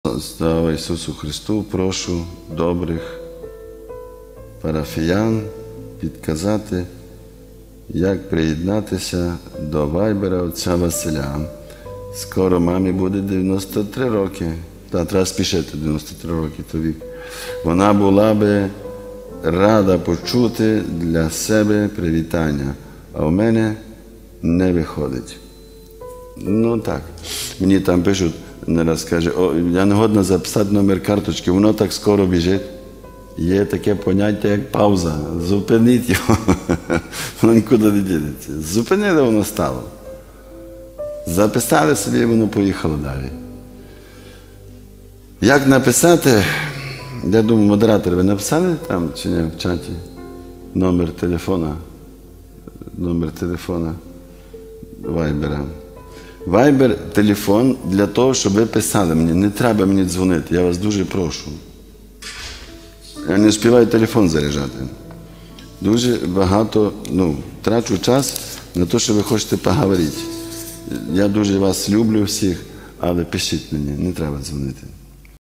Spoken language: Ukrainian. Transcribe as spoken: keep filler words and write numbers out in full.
Слава Ісусу Христу, прошу добрих парафіян підказати, як приєднатися до вайбера отця Василя. Скоро мамі буде дев'яносто три роки. Та, треба спішити, дев'яносто три роки, то вік. Вона була би рада почути для себе привітання, а у мене не виходить. Ну так, мені там пишуть, не раз каже, о, я не годна записати номер карточки, воно так скоро біжить. Є таке поняття, як пауза. Зупиніть його, воно нікуди не дінеться. Зупинили, воно стало. Записали собі, воно поїхало далі. Як написати? Я думаю, модератор, ви написали там чи ні в чаті номер телефона? Номер телефона Вайбера. Вайбер – телефон для того, щоб ви писали мені. Не треба мені дзвонити, я вас дуже прошу. Я не співаю телефон заряджати. Дуже багато, ну, трачу час на те, що ви хочете поговорити. Я дуже вас люблю всіх, але пишіть мені, не треба дзвонити.